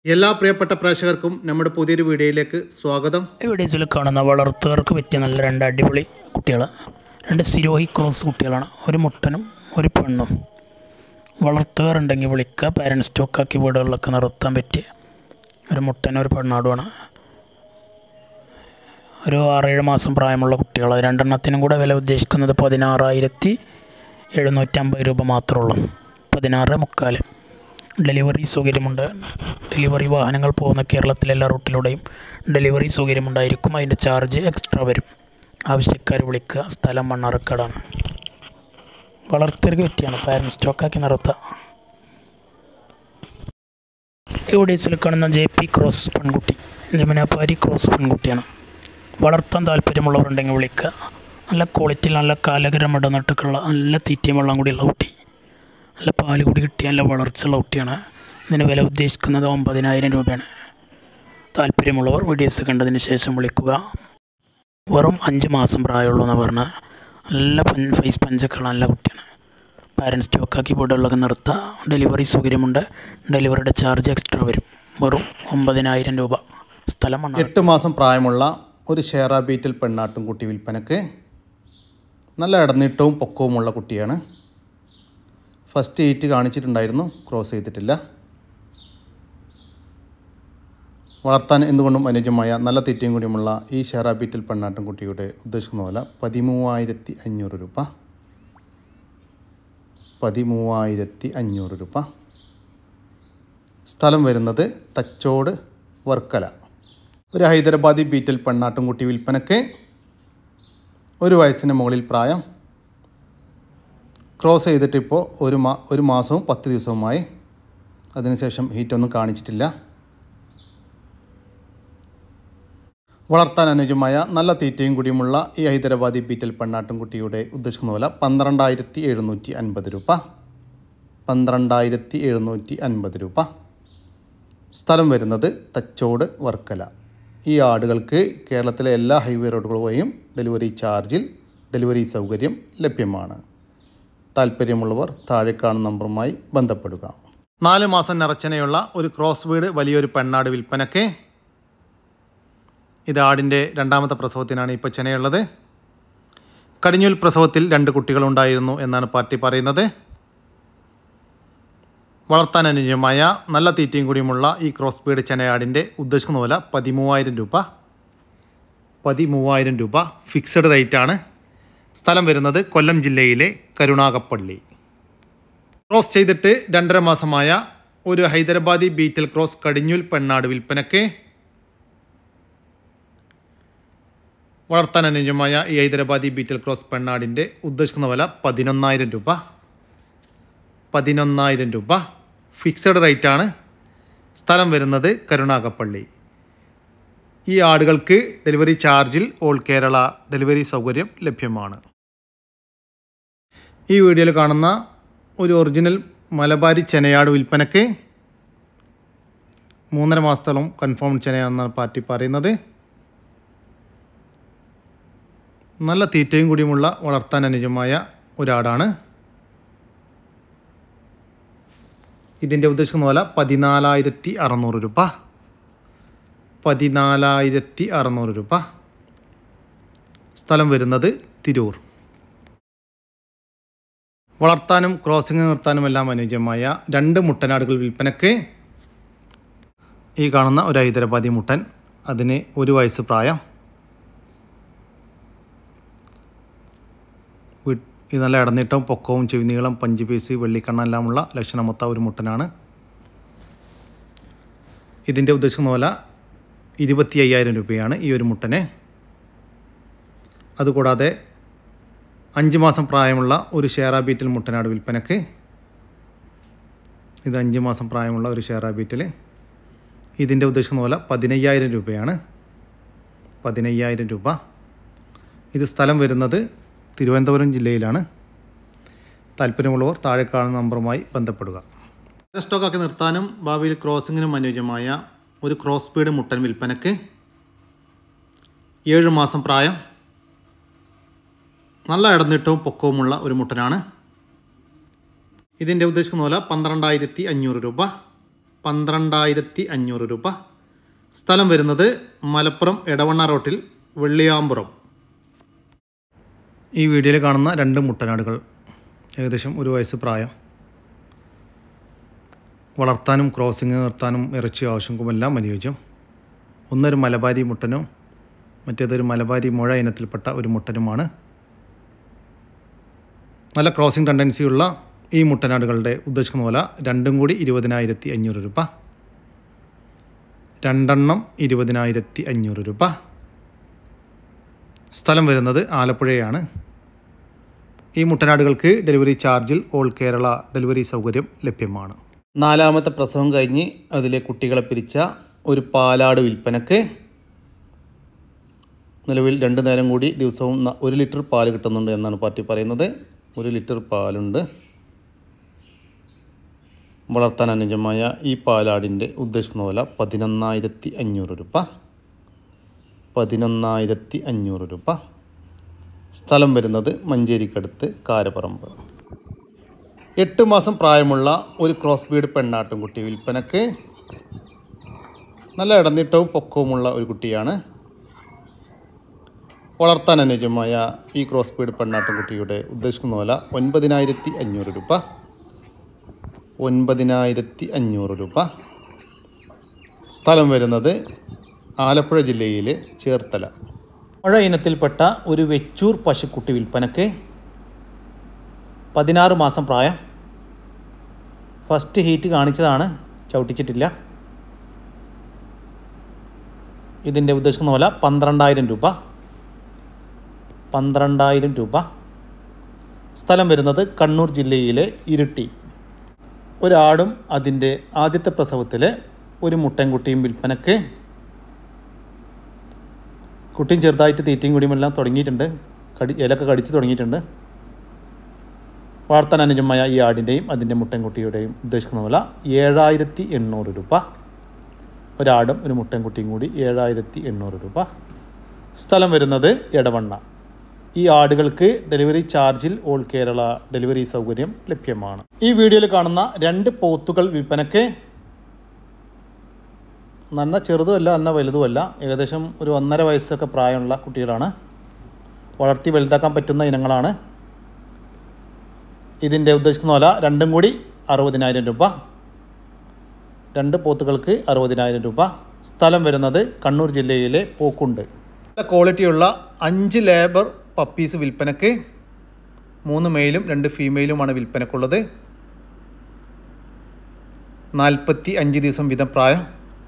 എല്ലാ പ്രിയപ്പെട്ട പ്രേക്ഷകർക്കും നമ്മുടെ പുതിയൊരു വീഡിയോയിലേക്ക് സ്വാഗതം. ഈ വീഡിയോസിൽ കാണുന്ന വളർത്തുകാർക്ക് പറ്റിയ നല്ല രണ്ട് അടിപൊളി കുട്ടികൾ, രണ്ട് സിരോഹി ക്രോസ് കുട്ടികളാണ്. ഒരു മുട്ടനും ഒരു പെണ്ണും. വളർത്തുകാരുണ്ടെങ്കിൽ വിളിക്കുക. പാരൻറ്റ് സ്റ്റോക്കാക്കി വീടുകളിലൊക്കെ നിർത്താൻ പറ്റിയ ഒരു മുട്ടനും ഒരു പെണ്ണാടുമാണ്. ഒരു 6-7 മാസം പ്രായമുള്ള കുട്ടികൾ. രണ്ടെണ്ണത്തിനും കൂടെ വില ഉദ്ദേശിക്കുന്നത് 16,750 രൂപ മാത്രമേ ഉള്ളൂ. 16,300. ഡെലിവറി സൗകര്യമുണ്ട്. ഡെലിവറി വാഹനങ്ങൾ പോകുന്ന കേരളത്തിലെ എല്ലാ റൂട്ടിലൂടെയും ഡെലിവറി സൗകര്യമുണ്ടായിരിക്കും. അതിൻ്റെ ചാർജ് എക്സ്ട്രാ വരും. ആവശ്യക്കാർ വിളിക്കുക. സ്ഥലം മണ്ണാർക്കാടാണ്. വളർത്തർക്ക് പറ്റിയാണ്. പാരൻറ്റ് സ്റ്റോക്കാക്കി നിർത്തുക. ഇവിടെ കാണുന്ന JP ക്രോസ് പെൺകുട്ടി, ജമുനാപാരി ക്രോസ് പെൺകുട്ടിയാണ്. വളർത്താൻ താല്പര്യമുള്ളവരുണ്ടെങ്കിൽ വിളിക്കുക. നല്ല ക്വാളിറ്റിയിൽ നല്ല കാലകരം ഇടന്നിട്ടൊക്കെയുള്ള നല്ല തീറ്റയും വെള്ളം കൂടിയുള്ള കുട്ടി. നല്ല പാല് കൂടി കിട്ടിയ നല്ല വളർച്ചയുള്ള കുട്ടിയാണ്. ഇതിന് വില ഉദ്ദേശിക്കുന്നത് 9,000 രൂപയാണ്. താല്പര്യമുള്ളവർ വീഡിയോസ് കണ്ടതിന് ശേഷം വിളിക്കുക. വെറും 5 മാസം പ്രായമുള്ളൂ എന്ന് പറഞ്ഞാൽ നല്ല ഫേസ് പഞ്ചൊക്കെയുള്ള നല്ല കുട്ടിയാണ്. പാരൻറ്റ് സ്റ്റോക്കാക്കി വീടുകളിലൊക്കെ നിർത്തുക. ഡെലിവറി സൗകര്യമുണ്ട്. ഡെലിവറിയുടെ ചാർജ് എക്സ്ട്രാ വരും. വെറും 9,000 രൂപ. സ്ഥലം 8 മാസം പ്രായമുള്ള ഒരു ഷേറ ബീറ്റിൽ പെണ്ണാട്ടും കുട്ടി വിൽപ്പനക്ക്. നല്ല ഇടനീട്ടവും പൊക്കവുമുള്ള കുട്ടിയാണ്. ഫസ്റ്റ് 8 കാണിച്ചിട്ടുണ്ടായിരുന്നു, ക്രോസ് ചെയ്തിട്ടില്ല. വളർത്താൻ എന്തുകൊണ്ടും അനുയോജ്യമായ നല്ല തീറ്റയും കൂടിയുമുള്ള ഈ ഷേറ ബീറ്റിൽ പെണ്ണാട്ടും കുട്ടിയുടെ ഉദ്ദേശിക്കുന്ന വില 13,500 രൂപ. 13,500 രൂപ. സ്ഥലം വരുന്നത് തച്ചോട്, വർക്കല. ഒരു ഹൈദരാബാദി ബീറ്റിൽ പെണ്ണാട്ടും കുട്ടി വിൽപ്പനക്ക്. 1 വയസ്സിന് മുകളിൽ പ്രായം. ക്രോസ് ചെയ്തിട്ടിപ്പോൾ ഒരു മാസവും 10 ദിവസവുമായി. അതിനുശേഷം ഹീറ്റൊന്നും കാണിച്ചിട്ടില്ല. വളർത്താൻ അനുയോജ്യമായ നല്ല തീറ്റയും കൂടിയുമുള്ള ഈ ഹൈദരാബാദി ബീറ്റൽ പെണ്ണാട്ടും കുട്ടിയുടെ ഉദ്ദേശിക്കുന്ന വില 12,750 രൂപ. 12,750 രൂപ. സ്ഥലം വരുന്നത് തച്ചോട്, വർക്കല. ഈ ആടുകൾക്ക് കേരളത്തിലെ എല്ലാ ഹൈവേ റോഡുകൾ വഴിയും ഡെലിവറി ചാർജിൽ ഡെലിവറി സൗകര്യം ലഭ്യമാണ്. താല്പര്യമുള്ളവർ താഴെ കാണുന്ന നമ്പറുമായി ബന്ധപ്പെടുക. 4 മാസം നിറച്ചനയുള്ള ഒരു ക്രോസ് ബീഡ് വലിയൊരു പെണ്ണാട് വിൽപ്പനക്ക്. ഇത് ആടിൻ്റെ 2ാമത്തെ പ്രസവത്തിനാണ് ഇപ്പോൾ ചെനയുള്ളത്. കടിഞ്ഞൂൽ പ്രസവത്തിൽ 2 കുട്ടികളുണ്ടായിരുന്നു എന്നാണ് പാർട്ടി പറയുന്നത്. വളർത്താൻ അനുയോജ്യമായ നല്ല തീറ്റയും കൂടിയുമുള്ള ഈ ക്രോസ് ബീഡ് ചെനയാടിൻ്റെ ഉദ്ദേശിക്കുന്ന വില 13,000 രൂപ. 13,000 രൂപ ഫിക്സഡ് റേറ്റാണ്. സ്ഥലം വരുന്നത് കൊല്ലം ജില്ലയിലെ കരുണാകപ്പള്ളി. ക്രോസ് ചെയ്തിട്ട് 2.5 മാസമായ ഒരു ഹൈദരാബാദി ബീറ്റൽ ക്രോസ് കടിഞ്ഞൂൽ പെണ്ണാട് വിൽപ്പനക്ക്. വളർത്താൻ അനുയോജ്യമായ ഈ ഹൈദരാബാദി ബീറ്റൽ ക്രോസ് പെണ്ണാടിൻ്റെ ഉദ്ദേശിക്കുന്ന വില 11,000 രൂപ. 11,000 രൂപ ഫിക്സഡ് റേറ്റാണ്. സ്ഥലം വരുന്നത് കരുണാകപ്പള്ളി. ഈ ആടുകൾക്ക് ഡെലിവറി ചാർജിൽ ഓൾ കേരള ഡെലിവറി സൗകര്യം ലഭ്യമാണ്. ഈ വീഡിയോയിൽ കാണുന്ന ഒരു ഒറിജിനൽ മലബാരി ചെനയാട് വിൽപ്പനക്ക്. 3.5 മാസത്തോളം കൺഫേം ചെനയാണെന്നാണ് പാർട്ടി പറയുന്നത്. നല്ല തീറ്റയും കൂടിയുമുള്ള വളർത്താൻ അനുയോജ്യമായ ഒരാടാണ്. ഇതിൻ്റെ ഉദ്ദേശിക്കുന്ന വില 14,600 രൂപ. 14,600 രൂപ. സ്ഥലം വരുന്നത് തിരൂർ. വളർത്താനും ക്രോസിംഗ് നിർത്താനും എല്ലാം അനുയോജ്യമായ 2 മുട്ടനാടുകൾ വിൽപ്പനക്ക്. ഈ കാണുന്ന ഒരു ഹൈദരാബാദി മുട്ടൻ. അതിന് 1 വയസ്സ് പ്രായം. ഇത് നല്ല ഇടനീട്ടവും പൊക്കവും ചെവിനീളം പഞ്ച് പീസ് വെള്ളിക്കണ്ണെല്ലാമുള്ള ലക്ഷണമൊത്ത ഒരു മുട്ടനാണ്. ഇതിൻ്റെ ഉദ്ദേശിക്കുന്ന വില 25,000 രൂപയാണ് ഈ ഒരു മുട്ടന്. അതുകൂടാതെ 5 മാസം പ്രായമുള്ള ഒരു ഷേറ ബീറ്റിൽ മുട്ടനാട് വിൽപ്പനക്ക്. ഇത് 5 മാസം പ്രായമുള്ള ഒരു ഷേറ ബീറ്റിൽ. ഇതിൻ്റെ ഉദ്ദേശിക്കുന്ന വില 15,000 രൂപയാണ്. 15,000 രൂപ. ഇത് സ്ഥലം വരുന്നത് തിരുവനന്തപുരം ജില്ലയിലാണ്. താല്പര്യമുള്ളവർ താഴെ കാണുന്ന നമ്പറുമായി ബന്ധപ്പെടുക. സ്റ്റോക്കാക്കി നിർത്താനും ഭാവിയിൽ ക്രോസിങ്ങിനും അനുയോജ്യമായ ഒരു ക്രോസ് ബീഡ് മുട്ടൻ വിൽപ്പനക്ക്. 7 മാസം പ്രായം. നല്ല ഇടനീട്ടവും പൊക്കവുമുള്ള ഒരു മുട്ടനാണ്. ഇതിൻ്റെ ഉദ്ദേശിക്കുന്ന വില 12,500 രൂപ. 12,500 രൂപ. സ്ഥലം വരുന്നത് മലപ്പുറം എടവണ്ണ റോട്ടിൽ വെള്ളിയാമ്പുറം. ഈ വീഡിയോയിൽ കാണുന്ന 2 മുട്ടനാടുകൾ ഏകദേശം 1 വയസ്സ് പ്രായം. വളർത്താനും ക്രോസിങ് നിർത്താനും ഇറച്ചി ആവശ്യങ്ങൾക്കുമെല്ലാം അനുയോജ്യം. ഒന്നൊരു മലബാരി മുട്ടനും മറ്റേതൊരു മലബാരി മുഴ ഇനത്തിൽപ്പെട്ട ഒരു മുട്ടനുമാണ്. നല്ല ക്രോസിംഗ് ടെൻഡൻസിയുള്ള ഈ മുട്ടനാടുകളുടെ ഉദ്ദേശിക്കുന്ന വില രണ്ടും കൂടി 20,500 രൂപ. 2 എണ്ണം 20,500 രൂപ. സ്ഥലം വരുന്നത് ആലപ്പുഴയാണ്. ഈ മുട്ടനാടുകൾക്ക് ഡെലിവറി ചാർജിൽ ഓൾ കേരള ഡെലിവറി സൗകര്യം ലഭ്യമാണ്. 4ാമത്തെ പ്രസവം കഴിഞ്ഞ് അതിലെ കുട്ടികളെ പിരിച്ച ഒരു പാലാട് വിൽപ്പനക്ക്. നിലവിൽ 2 നേരം കൂടി ദിവസവും 1 ലിറ്റർ പാൽ കിട്ടുന്നുണ്ട് എന്നാണ് പാർട്ടി പറയുന്നത്. 1 ലിറ്റർ പാലുണ്ട്. വളർത്താൻ അനുയോജ്യമായ ഈ പാലാടിൻ്റെ ഉദ്ദേശിക്കുന്ന വില 11,500 രൂപ. 11,500 രൂപ. സ്ഥലം വരുന്നത് മഞ്ചേരിക്കടുത്ത് കാരപ്പറമ്പ്. 8 മാസം പ്രായമുള്ള ഒരു ക്രോസ് ബീഡ് പെണ്ണാട്ടുംകുട്ടി വിൽപ്പനക്ക്. നല്ല ഇടനീട്ടവും പൊക്കവുമുള്ള ഒരു കുട്ടിയാണ്. വളർത്താൻ അനുയോജ്യമായ ഈ ക്രോസ് ബീഡ് പെണ്ണാട്ടുംകുട്ടിയുടെ ഉദ്ദേശിക്കുന്ന വില 9,500 രൂപ. 9,500 രൂപ. സ്ഥലം വരുന്നത് ആലപ്പുഴ ജില്ലയിലെ ചേർത്തല. മുഴ ഇനത്തിൽപ്പെട്ട ഒരു വെച്ചൂർ പശുക്കുട്ടി വിൽപ്പനക്ക്. 16 മാസം പ്രായം. ഫസ്റ്റ് ഹീറ്റ് കാണിച്ചതാണ്, ചവിട്ടിച്ചിട്ടില്ല. ഇതിൻ്റെ ഉദ്ദേശിക്കുന്ന വില 12,000 രൂപ. 12,000 രൂപ. സ്ഥലം വരുന്നത് കണ്ണൂർ ജില്ലയിലെ ഇരിട്ടി. ഒരാടും അതിൻ്റെ ആദ്യത്തെ പ്രസവത്തിൽ ഒരു മുട്ടൻകുട്ടിയും വിൽപ്പനക്ക്. കുട്ടിയും ചെറുതായിട്ട് തീറ്റയും കുടിയുമെല്ലാം തുടങ്ങിയിട്ടുണ്ട്. ഇലക്കെ കടിച്ച് തുടങ്ങിയിട്ടുണ്ട്. വളർത്താൻ അനുയോജ്യമായ ഈ ആടിൻ്റെയും അതിൻ്റെ മുട്ടൻകുട്ടിയുടെയും ഉദ്ദേശിക്കുന്ന വില 7,800 രൂപ. ഒരാടും ഒരു മുട്ടൻകുട്ടിയും കൂടി 7,800 രൂപ. സ്ഥലം വരുന്നത് എടവണ്ണ. ഈ ആടുകൾക്ക് ഡെലിവറി ചാർജിൽ ഓൾ കേരള ഡെലിവറി സൗകര്യം ലഭ്യമാണ്. ഈ വീഡിയോയിൽ കാണുന്ന 2 പോത്തുകൾ വിൽപ്പനക്ക്. നന്ന ചെറുതുമല്ല നന്ന വലുതുമല്ല. ഏകദേശം ഒരു 1.5 വയസ്സൊക്കെ പ്രായമുള്ള കുട്ടികളാണ്. വളർത്തി വലുതാക്കാൻ പറ്റുന്ന ഇനങ്ങളാണ്. ഇതിൻ്റെ ഉദ്ദേശിക്കുന്ന വില രണ്ടും കൂടി 60,000 രൂപ. 2 പോത്തുകൾക്ക് 60,000 രൂപ. സ്ഥലം വരുന്നത് കണ്ണൂർ ജില്ലയിലെ പോക്കുണ്ട്. നല്ല ക്വാളിറ്റിയുള്ള 5 ലേബർ പപ്പീസ് വിൽപ്പനക്ക്. 3 മെയിലും 2 ഫീമെയിലുമാണ് വിൽപ്പനക്കുള്ളത്. 45 ദിവസം വീതം പ്രായം.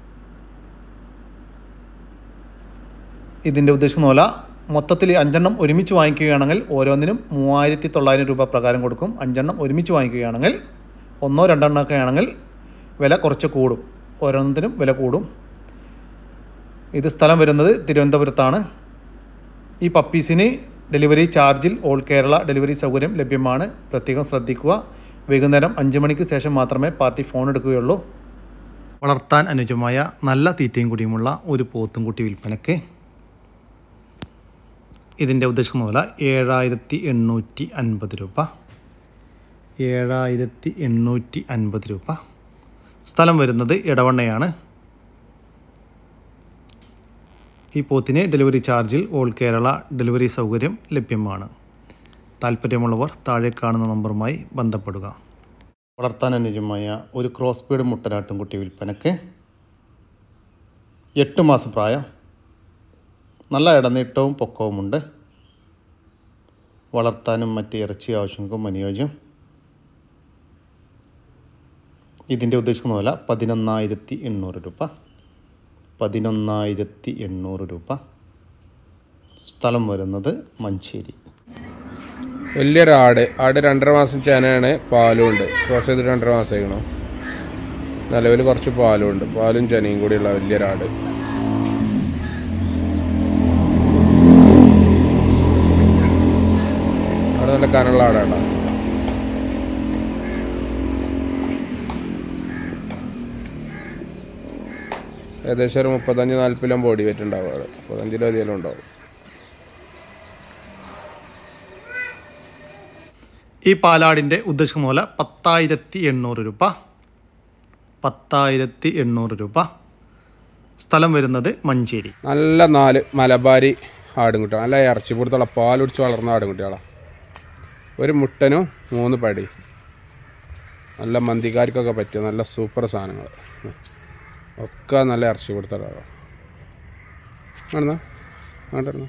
ഇതിൻ്റെ ഉദ്ദേശിക്കുന്ന വില മൊത്തത്തിൽ 5 എണ്ണം ഒരുമിച്ച് വാങ്ങിക്കുകയാണെങ്കിൽ ഓരോന്നിനും 3,900 രൂപ പ്രകാരം കൊടുക്കും. 5 എണ്ണം ഒരുമിച്ച് വാങ്ങിക്കുകയാണെങ്കിൽ 1 2 എണ്ണമൊക്കെ ആണെങ്കിൽ വില കുറച്ച് കൂടും. ഓരോന്നിനും വില കൂടും. ഇത് സ്ഥലം വരുന്നത് തിരുവനന്തപുരത്താണ്. ഈ പപ്പീസിന് ഡെലിവറി ചാർജിൽ ഓൾ കേരള ഡെലിവറി സൗകര്യം ലഭ്യമാണ്. പ്രത്യേകം ശ്രദ്ധിക്കുക. വൈകുന്നേരം 5 മണിക്ക് ശേഷം മാത്രമേ പാർട്ടി ഫോൺ എടുക്കുകയുള്ളൂ. വളർത്താൻ അനുയോജ്യമായ നല്ല തീറ്റയും കുടിയുമുള്ള ഒരു പോത്തും കുട്ടി വിൽപ്പനക്ക്. ഇതിൻ്റെ ഉദ്ദേശിക്കുന്ന വില 7,850 രൂപ. 7,850 രൂപ. സ്ഥലം വരുന്നത് എടവണ്ണയാണ്. ഈ പോത്തിന് ഡെലിവറി ചാർജിൽ ഓൾ കേരള ഡെലിവറി സൗകര്യം ലഭ്യമാണ്. താല്പര്യമുള്ളവർ താഴെ കാണുന്ന നമ്പറുമായി ബന്ധപ്പെടുക. വളർത്താൻ അനുയോജ്യമായ ഒരു ക്രോസ് ബീഡ് മുട്ടനാട്ടുംകുട്ടി വിൽപ്പനക്ക്. 8 മാസം പ്രായം. നല്ല ഇടനീട്ടവും പൊക്കവുമുണ്ട്. വളർത്താനും മറ്റ് ഇറച്ചി ആവശ്യങ്ങൾക്കും അനുയോജ്യം. ഇതിൻ്റെ ഉദ്ദേശിക്കുന്ന വില 11,800 രൂപ. 11,800 രൂപ. സ്ഥലം വരുന്നത് മഞ്ചേരി. വലിയൊരാട്. ആട് 2.5 മാസം ചേനയാണ്. പാലും ഉണ്ട്. ക്രോസ് ചെയ്ത് 2.5 മാസമായിക്കണോ. നിലവിൽ കുറച്ച് പാലും ഉണ്ട്. പാലും ചേനയും കൂടിയുള്ള വലിയൊരാട്. അവിടെ നല്ല കനുള്ള ആടാണ്. ഏകദേശം ഒരു 35-40 കിലോ ബോഡി വെയിറ്റ് ഉണ്ടാവും. അവിടെ 35 കിലോ അധികം ഉണ്ടാവും. ഈ പാലാടിൻ്റെ ഉദ്ദേശിക്കുന്ന പോലെ 10,800 രൂപ. 10,800 രൂപ. സ്ഥലം വരുന്നത് മഞ്ചേരി. നല്ല 4 മലബാരി ആടുംകുട്ടികൾ, നല്ല ഇറച്ചി പുറത്തുള്ള പാലുടിച്ച് വളർന്ന ആടുംകുട്ടികളാണ്. ഒരു മുട്ടനും 3 പടി. നല്ല മന്തിക്കാർക്കൊക്കെ പറ്റിയ നല്ല സൂപ്പർ സാധനങ്ങൾ ഒക്കെ നല്ല ഇറച്ചി കൊടുത്തതാണ്. ആണെന്നാ ആണ്ടായിരുന്ന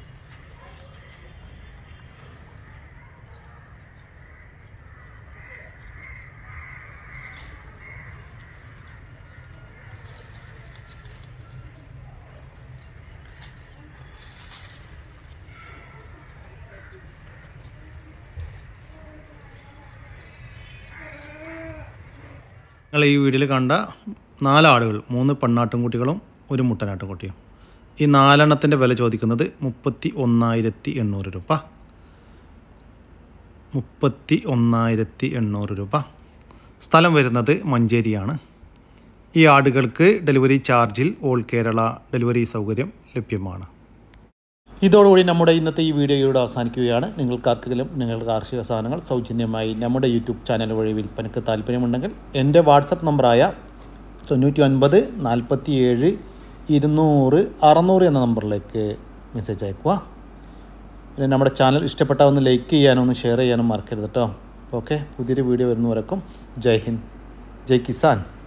നിങ്ങൾ ഈ വീഡിയോയിൽ കണ്ട 4 ആടുകൾ, 3 പെണ്ണാട്ടുംകുട്ടികളും 1 മുട്ടനാട്ടുംകുട്ടിയും. ഈ 4 എണ്ണത്തിൻ്റെ വില ചോദിക്കുന്നത് 31,800 രൂപ. 31,800 രൂപ. സ്ഥലം വരുന്നത് മഞ്ചേരിയാണ്. ഈ ആടുകൾക്ക് ഡെലിവറി ചാർജിൽ ഓൾ കേരള ഡെലിവറി സൗകര്യം ലഭ്യമാണ്. ഇതോടുകൂടി നമ്മുടെ ഇന്നത്തെ ഈ വീഡിയോയോട് അവസാനിക്കുകയാണ്. നിങ്ങൾക്കാർക്കെങ്കിലും നിങ്ങളുടെ കാർഷിക സാധനങ്ങൾ സൗജന്യമായി നമ്മുടെ യൂട്യൂബ് ചാനൽ വഴി വിൽപ്പനയ്ക്ക് താല്പര്യമുണ്ടെങ്കിൽ എൻ്റെ വാട്സപ്പ് നമ്പറായ 99 47 200 600 എന്ന നമ്പറിലേക്ക് മെസ്സേജ് അയക്കുക. പിന്നെ നമ്മുടെ ചാനൽ ഇഷ്ടപ്പെട്ടാൽ ഒന്ന് ലൈക്ക് ചെയ്യാനും ഒന്ന് ഷെയർ ചെയ്യാനും മറക്കരുത് കേട്ടോ. ഓക്കെ, പുതിയൊരു വീഡിയോ വരുന്നവരേക്കും ജയ് ഹിന്ദ്, ജയ് കിസാൻ.